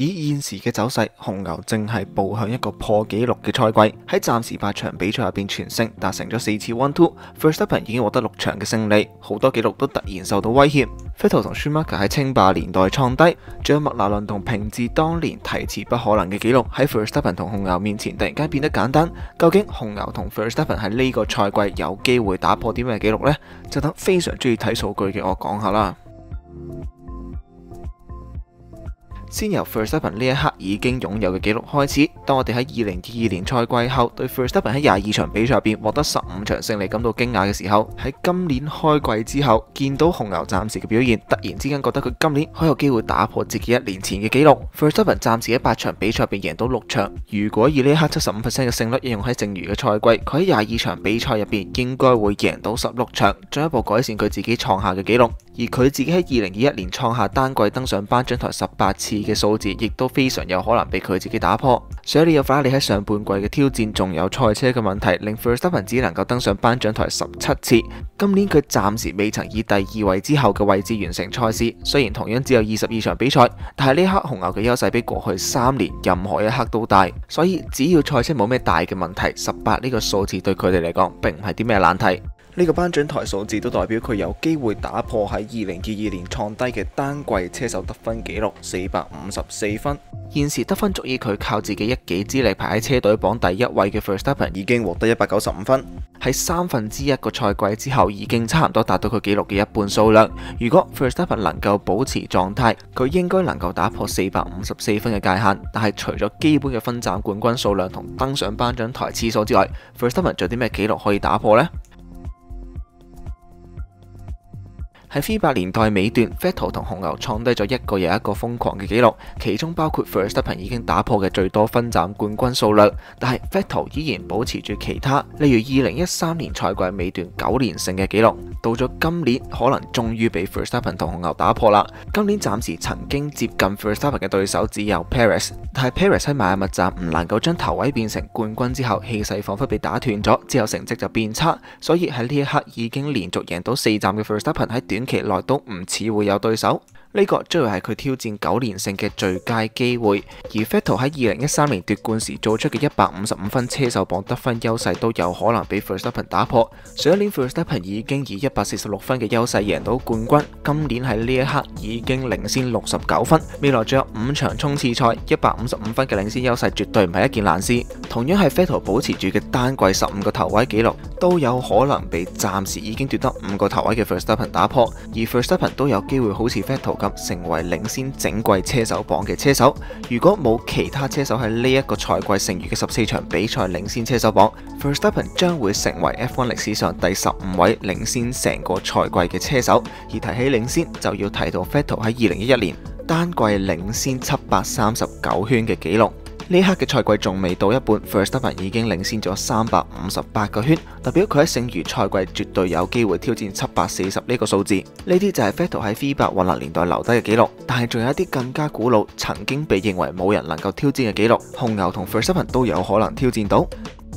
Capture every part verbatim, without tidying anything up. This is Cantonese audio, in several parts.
以現時嘅走勢，紅牛正係步向一個破紀錄嘅賽季。喺暫時八場比賽入邊全勝，達成咗四次 one two。Verstappen 已經獲得六場嘅勝利，好多紀錄都突然受到威脅。Vettel 同 Schumacher 喺稱霸年代創低，仲有麥拿倫同平治當年提遲不可能嘅紀錄喺 Verstappen 同紅牛面前突然間變得簡單。究竟紅牛同 Verstappen 喺呢個賽季有機會打破啲咩紀錄呢？就等非常中意睇數據嘅我講下啦。先由 Verstappen 呢一刻已經擁有嘅紀錄開始。當我哋喺二零二二年賽季後對 Verstappen 喺廿二場比賽入邊獲得十五場勝利感到驚訝嘅時候，喺今年開季之後見到紅牛暫時嘅表現，突然之間覺得佢今年好有機會打破自己一年前嘅紀錄。Verstappen 暫時喺八場比賽入邊贏到六場，如果以呢一刻七十五 percent 嘅勝率應用喺剩餘嘅賽季，佢喺廿二場比賽入邊應該會贏到十六場，進一步改善佢自己創下嘅紀錄。而佢自己喺二零二一年創下單季登上頒獎台十八次嘅數字，亦都非常有可能被佢自己打破。所以有法拉利喺上半季嘅挑戰，仲有賽車嘅問題，令 Verstappen 只能夠登上頒獎台十七次。今年佢暫時未曾以第二位之後嘅位置完成賽事，雖然同樣只有二十二場比賽，但係呢刻紅牛嘅優勢比過去三年任何一刻都大。所以只要賽車冇咩大嘅問題，十八呢個數字對佢哋嚟講並唔係啲咩難題。呢個頒獎台數字都代表佢有機會打破喺二零二二年創低嘅單季車手得分紀錄四百五十四分。現時得分足以佢靠自己一己之力排喺車隊榜第一位嘅 Verstappen 已經獲得一百九十五分，喺三分之一個賽季之後已經差唔多達到佢紀錄嘅一半數量。如果 Verstappen 能夠保持狀態，佢應該能夠打破四百五十四分嘅界限。但係除咗基本嘅分站冠軍數量同登上頒獎台次數之外， Verstappen 仲有啲咩紀錄可以打破呢？喺 V 八年代尾段 Vettel 同紅牛創低咗一個又一個瘋狂嘅紀錄，其中包括 Verstappen 已經打破嘅最多分站冠軍數量，但係 Vettel 依然保持住其他，例如二零一三年賽季尾段九連勝嘅紀錄，到咗今年可能終於被 Verstappen 同紅牛打破啦。今年暫時曾經接近 Verstappen 嘅對手只有 Perez， 但係 Perez 喺邁阿密站唔能夠將頭位變成冠軍之後，氣勢彷彿被打斷咗，之後成績就變差，所以喺呢一刻已經連續贏到四站嘅 Verstappen 喺短期內都唔似會有對手，呢、這個將會係佢挑戰九連勝嘅最佳機會。而 Vettel 喺二零一三年奪冠時做出嘅一百五十五分車手榜得分優勢都有可能被 Verstappen 打破。上一年 Verstappen 已經以一百四十六分嘅優勢贏到冠軍，今年喺呢一刻已經領先六十九分，未來仲有五場衝刺賽，一百五十五分嘅領先優勢絕對唔係一件難事。同樣係 Vettel 保持住嘅單季十五個頭位紀錄，都有可能被暫時已經奪得五個頭位嘅 Verstappen 打破。而 Verstappen 都有機會好似 Vettel 咁成為領先整季車手榜嘅車手。如果冇其他車手喺呢一個賽季剩餘嘅十四場比賽領先車手榜， Verstappen 將會成為 F 一 歷史上第十五位領先成個賽季嘅車手。而提起領先，就要提到 Vettel 喺二零一一年單季領先七百三十九圈嘅紀錄。呢刻嘅賽季仲未到一半 ，Verstappen 已經領先咗三百五十八個圈，代表佢喺剩餘賽季絕對有機會挑戰七百四十呢個數字。呢啲就係 Vettel 喺 V 八混合年代留低嘅紀錄，但係仲有一啲更加古老、曾經被認為冇人能夠挑戰嘅紀錄，紅牛同 Verstappen 都有可能挑戰到。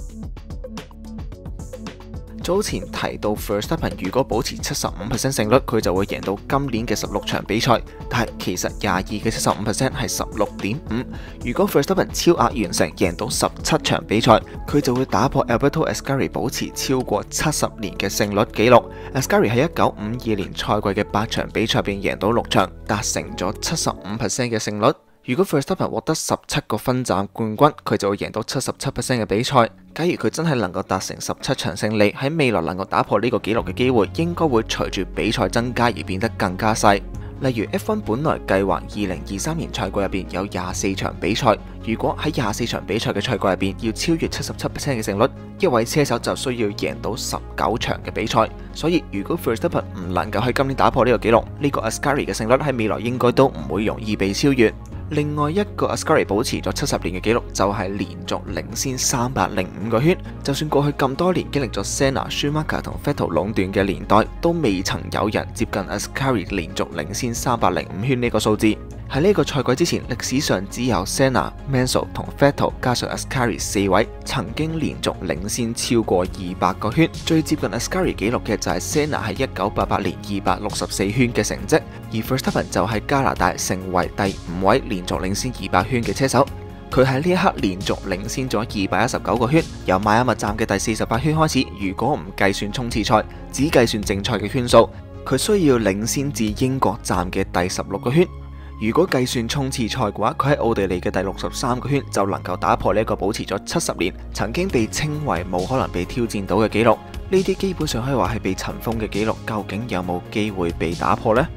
早前提到 Verstappen 如果保持七十五 percent 勝率，佢就會贏到今年嘅十六場比賽。但係其實廿二嘅七十五 percent 係十六點五。如果 Verstappen 超額完成，贏到十七場比賽，佢就會打破 Alberto Ascari 保持超過七十年嘅勝率紀錄。Ascari 喺一九五二年賽季嘅八場比賽便贏到六場，達成咗七十五 percent 嘅勝率。如果 Verstappen 獲得十七個分站冠軍，佢就會贏到七十七 percent 嘅比賽。假如佢真係能夠達成十七場勝利，喺未來能夠打破呢個紀錄嘅機會，應該會隨住比賽增加而變得更加細。例如 F 一 本來計劃二零二三年賽季入邊有廿四場比賽，如果喺廿四場比賽嘅賽季入邊要超越七十七 percent 嘅勝率，一位車手就需要贏到十九場嘅比賽。所以如果 Verstappen 唔能夠喺今年打破呢個紀錄，呢個 Ascari 嘅勝率喺未來應該都唔會容易被超越。另外一個 Ascari 保持咗七十年嘅紀錄，就係連續領先三百零五個圈。就算過去咁多年經歷咗 Senna、Schumacher 同 Vettel 壟斷嘅年代，都未曾有人接近 Ascari 連續領先三百零五圈呢個數字。 喺呢個賽季之前，歷史上只有 Senna、Mansell 同 Vettel 加上 Ascari 四位曾經連續領先超過二百個圈。最接近 Ascari 紀錄嘅就係 Senna 喺一九八八年二百六十四圈嘅成績，而 Verstappen 就喺加拿大成為第五位連續領先二百圈嘅車手。佢喺呢一刻連續領先咗二百一十九個圈，由邁阿密站嘅第四十八圈開始。如果唔計算衝刺賽，只計算正賽嘅圈數，佢需要領先至英國站嘅第十六個圈。如果計算衝刺賽嘅話，佢喺奧地利嘅第六十三個圈就能夠打破呢一個保持咗七十年、曾經被稱為冇可能被挑戰到嘅紀錄。呢啲基本上可以話係被塵封嘅紀錄，究竟有冇機會被打破呢？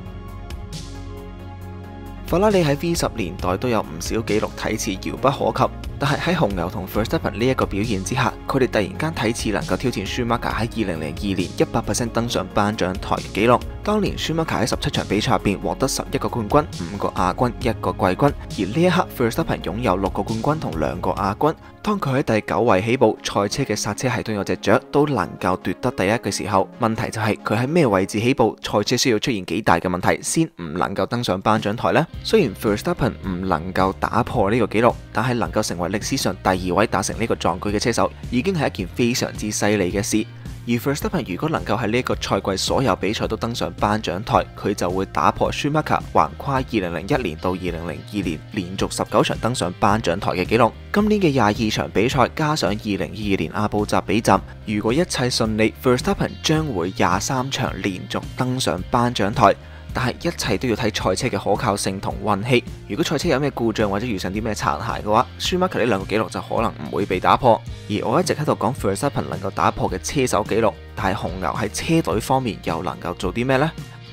法拉利喺 V 十年代都有唔少紀錄睇似遙不可及，但係喺紅牛同 Verstappen 呢一個表現之下，佢哋突然間睇似能夠挑戰 Schumacher 喺二零零二年一百 percent 登上頒獎台嘅紀錄。當年 Schumacher 喺十七場比賽入邊獲得十一個冠軍、五個亞軍、一個季軍，而呢一刻 Verstappen 擁有六個冠軍同兩個亞軍。當佢喺第九位起步，賽車嘅剎車系統有隻雀都能夠奪得第一嘅時候，問題就係佢喺咩位置起步，賽車需要出現幾大嘅問題先唔能夠登上頒獎台呢？雖然 Verstappen 唔能夠打破呢個紀錄，但係能夠成為歷史上第二位達成呢個壯舉嘅車手，已經係一件非常之犀利嘅事。而 Verstappen 如果能夠喺呢個賽季所有比賽都登上頒獎台，佢就會打破 Schumacher 橫跨二零零一年到二零零二年連續十九場登上頒獎台嘅紀錄。今年嘅廿二場比賽加上二零二二年阿布扎比站，如果一切順利， Verstappen 將會廿三場連續登上頒獎台。但係一切都要睇賽車嘅可靠性同運氣。如果賽車有咩故障或者遇上啲咩殘骸嘅話，舒馬克呢兩個紀錄就可能唔會被打破。而我一直喺度講 Verstappen 能夠打破嘅車手紀錄，但係紅牛喺車隊方面又能夠做啲咩呢？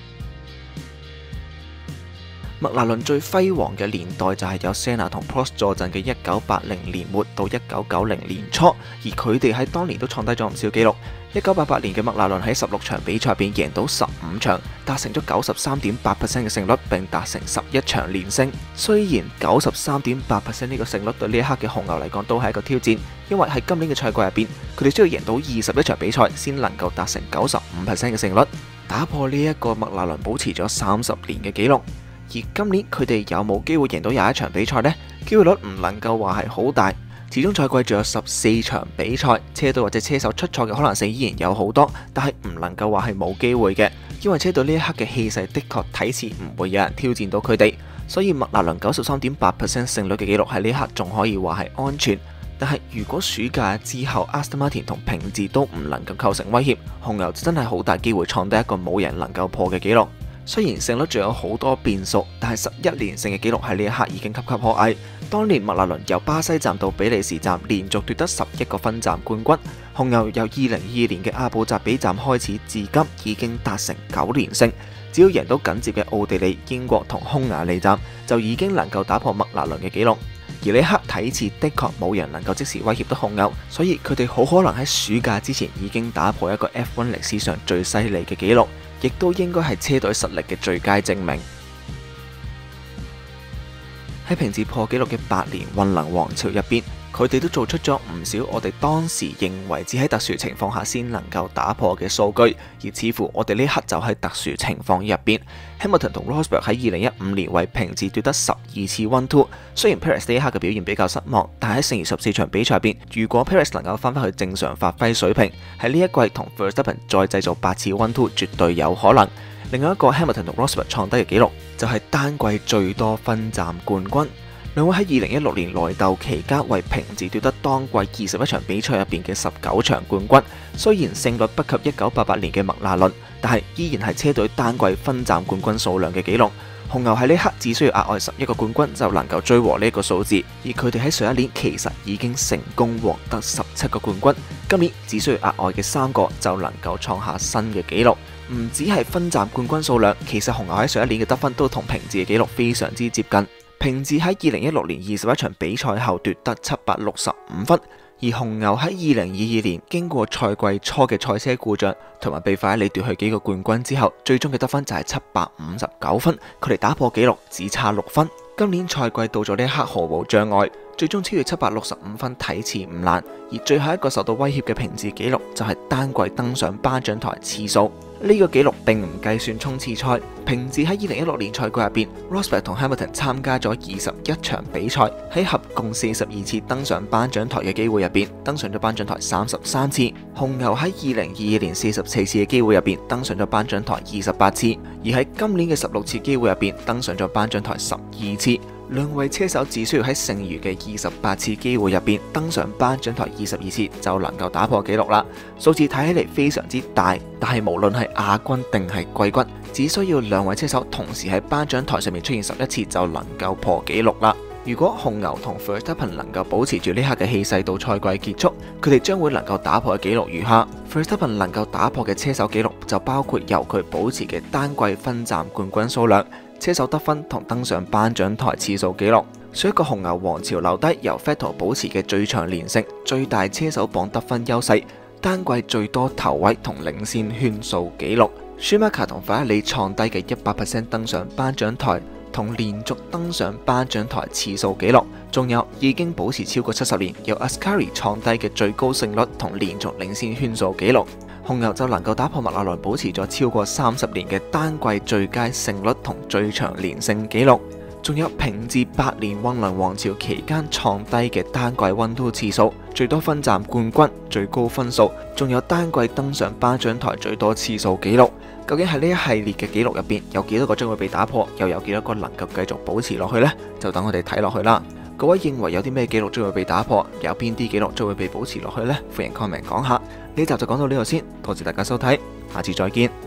麥拿倫最輝煌嘅年代就係有 Senna 同 Prost 坐鎮嘅一九八零年末到一九九零年初，而佢哋喺當年都創低咗唔少紀錄。一九八八年嘅麥拿倫喺十六場比賽入邊贏到十五場，達成咗九十三點八 percent 嘅勝率，並達成十一場連勝。雖然九十三點八 percent 呢個勝率對呢一刻嘅紅牛嚟講都係一個挑戰，因為喺今年嘅賽季入邊，佢哋需要贏到二十一場比賽先能夠達成九十五 percent 嘅勝率，打破呢一個麥拿倫保持咗三十年嘅紀錄。而今年佢哋有冇機會贏到廿一場比賽呢？機會率唔能夠話係好大。始終賽季仲有十四場比賽，車隊或者車手出錯嘅可能性依然有好多，但係唔能夠話係冇機會嘅，因為車隊呢一刻嘅氣勢的確睇似唔會有人挑戰到佢哋，所以麥拿倫九十三點八 percent 勝率嘅紀錄喺呢一刻仲可以話係安全。但係如果暑假之後 Aston Martin 同平治都唔能夠構成威脅，紅牛真係好大機會創低一個冇人能夠破嘅紀錄。雖然勝率仲有好多變數，但係十一連勝嘅紀錄喺呢一刻已經岌岌可危。當年麥拿倫由巴西站到比利時站連續奪得十一個分站冠軍，紅牛由二零二二年嘅阿布扎比站開始至今已經達成九連勝，只要贏到緊接嘅奧地利、英國同匈牙利站，就已經能夠打破麥拿倫嘅紀錄。而呢一刻睇似的確冇人能夠即時威脅到紅牛，所以佢哋好可能喺暑假之前已經打破一個 F 一 歷史上最犀利嘅紀錄，亦都應該係車隊實力嘅最佳證明。喺平治破紀錄嘅八年混能王朝入邊，佢哋都做出咗唔少我哋當時認為只喺特殊情況下先能夠打破嘅數據，而似乎我哋呢刻就喺特殊情況入邊。Hamilton 同 Rosberg 喺二零一五年為平治奪得十二次 one two， 雖然 Perez 呢一刻嘅表現比較失望，但係喺剩餘十四場比賽入邊，如果 Perez 能夠翻返去正常發揮水平，喺呢一季同 Verstappen 再製造八次 one two 絕對有可能。另外一個 Hamilton 同 Rosberg 創低嘅紀錄就係單季最多分站冠軍。兩位喺二零一六年內鬥期間為平治奪得當季二十一場比賽入邊嘅十九場冠軍。雖然勝率不及一九八八年嘅麥拿倫，但係依然係車隊單季分站冠軍數量嘅紀錄。紅牛喺呢刻只需要額外十一個冠軍就能夠追和呢一個數字，而佢哋喺上一年其實已經成功獲得十七個冠軍，今年只需要額外嘅三個就能夠創下新嘅紀錄。唔止係分站冠軍數量，其實紅牛喺上一年嘅得分都同平治嘅紀錄非常之接近。平治喺二零一六年二十一場比賽後奪得七百六十五分，而紅牛喺二零二二年經過賽季初嘅賽車故障同埋被法拉利奪去幾個冠軍之後，最終嘅得分就係七百五十九分，佢哋打破紀錄只差六分。今年賽季到咗呢一刻毫無障礙， 最終超越七百六十五分睇似唔難。而最後一個受到威脅嘅平治紀錄就係單季登上頒獎台次數。呢個紀錄並唔計算衝刺賽。平治喺二零一六年賽季入邊 Rosberg 同 Hamilton 參加咗二十一場比賽，喺合共四十二次登上頒獎台嘅機會入邊，登上咗頒獎台三十三次。紅牛喺二零二二年四十四次嘅機會入邊，登上咗頒獎台二十八次，而喺今年嘅十六次機會入邊，登上咗頒獎台十二次。兩位車手只需要喺剩餘嘅二十八次機會入邊登上頒獎台二十二次就能夠打破紀錄啦。數字睇起嚟非常之大，但係無論係亞軍定係季軍，只需要兩位車手同時喺頒獎台上面出現十一次就能夠破紀錄啦。如果紅牛同 Verstappen 能夠保持住呢刻嘅氣勢到賽季結束，佢哋將會能夠打破嘅紀錄如下。Verstappen 能夠打破嘅車手紀錄就包括由佢保持嘅單季分站冠軍數量、車手得分同登上頒獎台次數紀錄。上一個紅牛王朝留低由 Vettel 保持嘅最長連勝、最大車手榜得分優勢、單季最多頭位同領先圈數紀錄。Schumacher 同法拉利創低嘅一百 percent 登上頒獎台同連續登上頒獎台次數紀錄，仲有已經保持超過七十年由 Ascari 創低嘅最高勝率同連續領先圈數紀錄。紅牛就能夠打破麥納倫保持咗超過三十年嘅單季最佳勝率同最長連勝紀錄，仲有平治八年混沌王朝期間創低嘅單季溫度次數、最多分站冠軍、最高分數，仲有單季登上頒獎台最多次數紀錄。究竟喺呢一系列嘅紀錄入邊，有幾多個將會被打破，又有幾多個能夠繼續保持落去呢？就等我哋睇落去啦。各位認為有啲咩紀錄將會被打破，有邊啲紀錄將會被保持落去呢？歡迎 comment 講下。呢集就講到呢度先，多謝大家收睇，下次再見。